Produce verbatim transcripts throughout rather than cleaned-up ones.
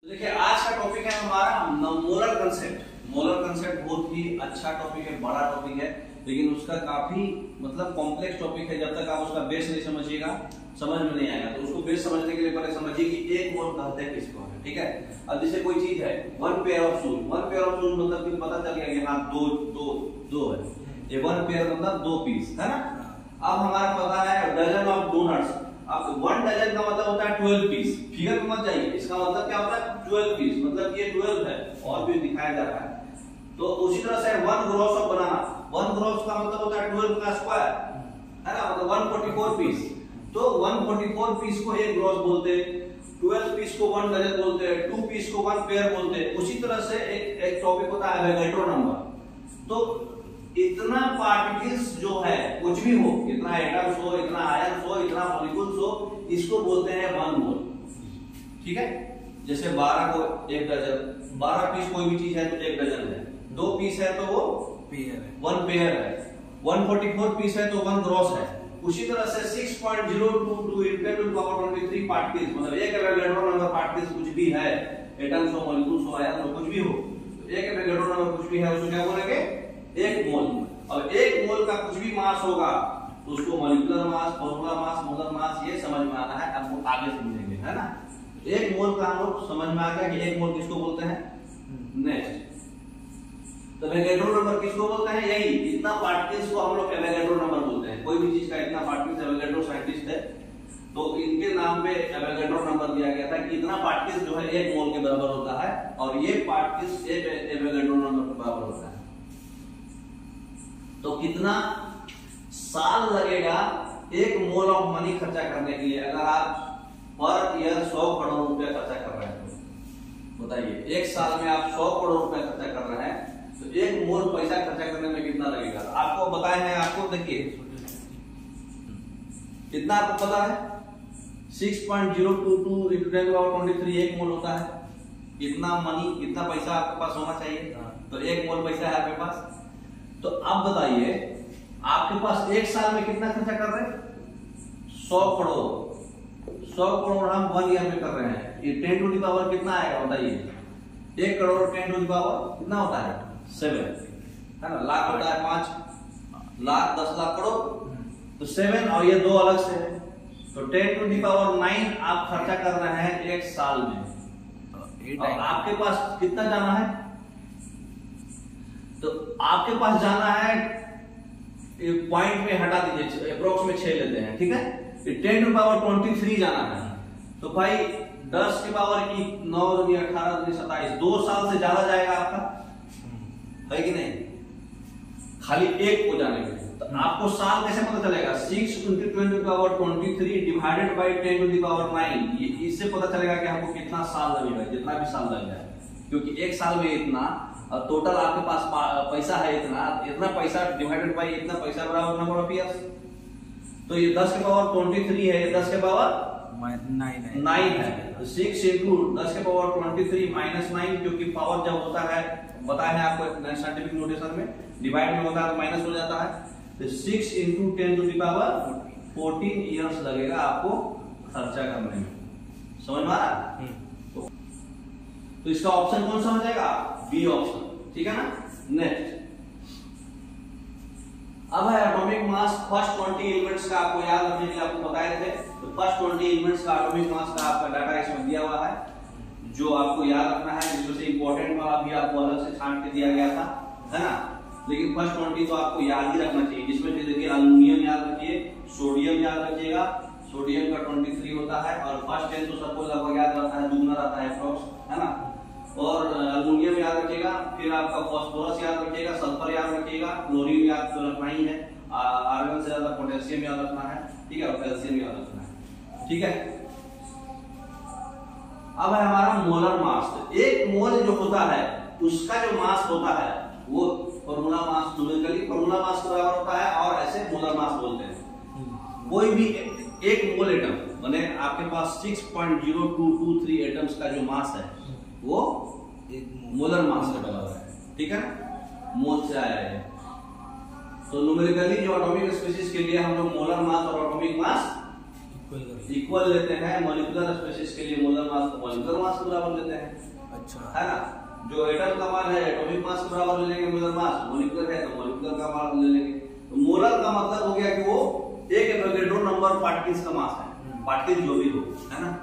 देखिए आज का टॉपिक है हमारा मोलर कंसेप्ट। मोलर कंसेप्ट बहुत ही अच्छा टॉपिक है, बड़ा टॉपिक है, लेकिन उसका काफी मतलब कॉम्प्लेक्स टॉपिक है। जब तक आप उसका बेस नहीं समझिएगा समझ में नहीं आएगा। तो उसको बेस समझने के लिए पहले समझिए कि एक मोल कहते हैं किसको है, ठीक है। अब जैसे कोई चीज है one pair of shoes, one pair of shoes मतलब कि पता चल गया कि हाँ दो दो दो है, ये वन पेयर मतलब दो पीस है ना। अब हमारा पता है डजन ऑफ डोनट्स। अब वन डजन का मतलब होता है ट्वेल्व पीस। फिगर में मत जाइए, इसका मतलब क्या होता है ट्वेल्व पीस, मतलब ये ट्वेल्व है और भी दिखाया जा रहा है। तो उसी तरह से one gross of banana, one gross का मतलब होता है ट्वेल्व का स्क्वायर है ना, मतलब वन फोर्टी फोर पीस। तो वन फोर्टी फोर पीस को एक ग्रोस बोलते हैं, ट्वेल्व पीस को वन डजन बोलते हैं, टू पीस को वन पेयर बोलते हैं। उसी तरह से एक एक टॉपिक होता है एवोगाड्रो नंबर। तो इतना पार्टिकल्स जो है कुछ भी हो, इतना एटम्स हो, इतना आयन्स हो, इतना मॉलिक्यूल्स हो, इसको बोलते हैं वन मोल, ठीक है। जैसे बारह को एक डजन, बारह पीस कोई भी चीज है तो एक डजन है, दो पीस है तो वो पेयर है, वन पेयर है, वन फोर्टी फोर पीस है तो वन ग्रॉस है। उसी तरह से six point zero two two into ten to the power twenty-three particles, मतलब एक एवोगाड्रो नंबर पार्टिकल्स कुछ भी है, एटम्स हो, मॉलिक्यूल्स हो, आयन हो, कुछ भी हो, एक एवोगाड्रो नंबर कुछ भी है उसको क्या बोलेंगे एक मोल। अब एक मोल का कुछ भी मास होगा तो उसको molecular mass, formula mass, molar mass ये समझ में आना है, आपको आगे समझेंगे है ना। एक मोल का हम लोग समझ में आ गया कि एक मोल किसको बोलते हैं। नेक्स्ट तो एवोगाड्रो नंबर किसको बोलते हैं, यही इतना पार्टिकल्स को हम लोग एवोगाड्रो नंबर बोलते हैं। कोई भी चीज का इतना पार्टिकल्स, एवोगाड्रो साइंटिस्ट है तो इनके नाम पे एवोगाड्रो नंबर दिया गया था कि इतना पार्टिकल्स जो है एक मोल के बराबर होता है और ये पार्टिकल्स एक एवोगाड्रो नंबर के बराबर होता है। तो कितना साल लगेगा एक मोल ऑफ मनी खर्चा करने के लिए, अगर आप पर ईयर सौ करोड़ रुपया खर्चा कर रहे हैं तो बताइए एक साल में आप सौ करोड़ रुपया खर्चा कर रहे हैं तो एक मोल पैसा खर्चा करने में कितना लगेगा आपको बताए हैं। आपको देखिए कितना आपको पता है, six point zero two two into ten to the power twenty-three एक मोल होता है। इतना मनी, इतना पैसा आपके पास होना चाहिए, तो एक मोल पैसा है आपके पास। तो अब बताइए आपके पास एक साल में कितना खर्चा कर रहे हैं, सौ करोड़। सौ करोड़ हम वन ईयर में कर रहे हैं, ये टेन टू दी पावर कितना आएगा बताइए। एक crore ten to the power कितना होता है, सेवन है ना। लाख होता है पांच लाख, दस लाख करोड़, तो सेवन और ये दो अलग से है, तो ten to the power nine आप खर्चा कर रहे हैं एक साल में। और आपके पास कितना जाना है, तो आपके पास जाना है पॉइंट में हटा दीजिए, अप्रोक्स में छह लेते हैं, ठीक है। Ten to power twenty three जाना है, तो भाई दस की पावर की नौ दूनी अठारह दूनी सत्ताईस, दो साल से ज्यादा जाएगा आपका, है कि नहीं, खाली एक को जाने में। तो आपको साल कैसे पता चलेगा, six into ten to power twenty three divided by ten to the power nine, इससे पता चलेगा कि हमको कितना साल लगेगा, जितना भी साल लग जाए, क्योंकि एक साल में इतना और टोटल आपके पास पैसा है इतना, इतना पैसा डिवाइडेड बाई इतना पैसा बराबर नंबर ऑफ ईयर्स। तो ये दस के पावर ट्वेंटी थ्री है, ये दस के पावर नाइन है, नाइन है। तो सिक्स इंटू दस के power twenty three minus nine, क्योंकि पावर जब होता है बताया है आपको साइंटिफिक नोटेशन में, डिवाइड में होता है तो माइनस हो जाता है। तो six into ten to the power fourteen years लगेगा आपको खर्चा करने में, समझ में आ रहा। तो इसका ऑप्शन कौन सा हो जाएगा, बी ऑप्शन, ठीक है ना। नेक्स्ट अब है atomic mass. First twenty elements का आपको याद रखने के लिए आपको बताए थे, तो फर्स्ट ट्वेंटी एलिमेंट्स का एटॉमिक मास का आपका डाटा इसमें दिया हुआ है, जो आपको याद रखना है, जिसमें से इंपॉर्टेंट वाला भी आपको अलग से छांट के दिया गया था, है ना। लेकिन फर्स्ट ट्वेंटी तो आपको याद ही रखना चाहिए, जिसमें से देखिए एल्युमिनियम याद रखिए, सोडियम याद रखिएगा, सोडियम का ट्वेंटी थ्री होता है, और फर्स्ट टेन तो सबको लगभग याद रहता है, दुगना रहता है अप्रॉक्स, है ना। और एल्युमिनियम याद रखिएगा, फिर आपका फास्फोरस याद रखिएगा, सल्फर याद रखिएगा, क्लोरीन याद तो रखना ही है, आर्गन से ज्यादा पोटेशियम याद रखना है, ठीक है, और कैल्शियम याद रखना है, ठीक है। अब है हमारा मोलर मास। एक मोल जो होता है उसका जो मास होता है वो formula mass, numerically formula mass के बराबर होता है, और ऐसे मोलर मास बोलते हैं। कोई भी एक मोल एटम, माने आपके पास six point zero two two three atoms का जो मास है वो एक मोलर मास के बराबर है, ठीक है ना, मोल से आया है। तो न्यूमेरिकली जो एटॉमिक स्पीशीज के लिए हम लोग मोलर मास और एटॉमिक मास इक्वल लेते हैं, मॉलिक्यूलर स्पेसिस के लिए मोलर मास को मॉलिक्यूलर मास के बराबर लेते हैं। अच्छा है ना, जो एटम का मान है एटॉमिक मास के बराबर ले लेंगे, मोलर मास मॉलिक्यूलर है तो मॉलिक्यूलर का मान ले लेंगे। तो मोलर का मतलब हो गया कि वो एक एवोगैड्रो नंबर पार्टिकल्स का मास है, पार्टिकल जो भी हो, है ना।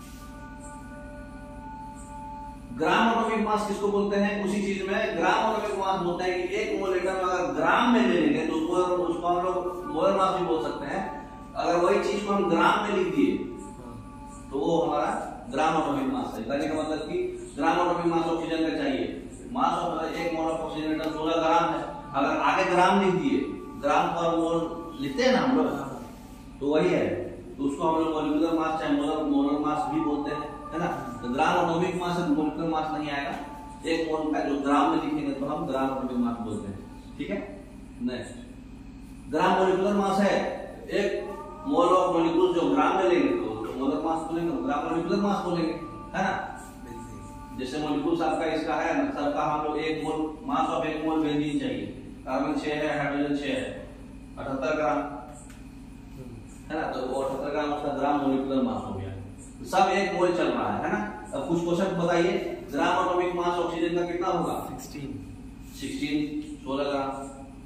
ग्राम एटॉमिक मास किसको बोलते हैं, उसी चीज में ग्राम एटॉमिक मास बोलते हैं कि एक मोल एटम अगर ग्राम में ले लेंगे तो उसको उसको हम लोग मोलर मास भी बोल सकते हैं। अगर वही चीज को हम ग्राम में लिख दिए तो वो हमारा ग्राम एटॉमिक मास है। कहने का मतलब कि ग्राम एटॉमिक मास ऑक्सीजन का चाहिए, मास ऑफ एक मोल ऑफ ऑक्सीजन एटम सोलह ग्राम है। अगर आगे ग्राम लिख दिए, ग्राम पर मोल लिखते हैं ना हम लोग, तो वही है, तो उसको हम लोग मॉलिक्यूलर मास चाहे मोलर मोलर मास भी बोलते हैं, है ना। तो ग्राम एटॉमिक मास है, मॉलिक्यूलर मास नहीं आएगा। एक मोल का जो ग्राम में लिखेंगे तो हम ग्राम एटॉमिक मास बोलते हैं, ठीक है। नेक्स्ट, ग्राम मॉलिक्यूलर मास है, एक मोल ऑफ मॉलिक्यूल जो ग्राम में लेंगे तो मोलर मास बोलेंगे, ग्राम मॉलिक्यूलर मास बोलेंगे, है ना। जैसे मॉलिक्यूल आपका इसका है ना, सबका हम लोग एक मोल मास ऑफ एक मोल बेंजीन चाहिए, कार्बन छह है, हाइड्रोजन छह है, अठहत्तर ग्राम, है ना। तो वो अठहत्तर ग्राम उसका ग्राम मॉलिक्यूलर मास हो गया, सब एक मोल चल रहा है, है ना। अब कुछ क्वेश्चन बताइए, ग्राम एटॉमिक मास ऑक्सीजन का कितना होगा, सोलह, सोलह ग्राम।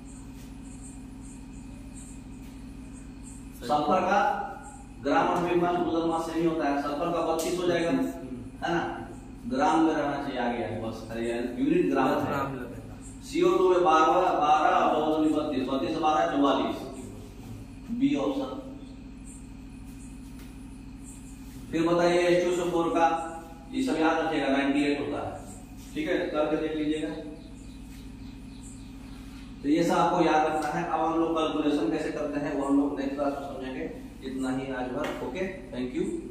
सल्फर का ग्राम एटॉमिक मास मोलर मास से नहीं होता है, सल्फर का बत्तीस हो जाएगा, है ना। ग्राम में रहना चाहिए आगे, बस यूनिट ग्राम है। सीओ टू में बारह बारह और बत्तीस, बत्तीस बारह चौवालीस, बी ऑप्शन। फिर बताइए H two S O four का, ये सब याद रखिएगा, अट्ठानवे होता है, ठीक है, करके देख लीजिएगा। तो ये सब आपको याद रखना है। अब हम लोग कैलकुलेशन कैसे करते हैं वो हम लोग नेक्स्ट क्लास में समझेंगे। इतना ही आज भर, ओके, थैंक यू।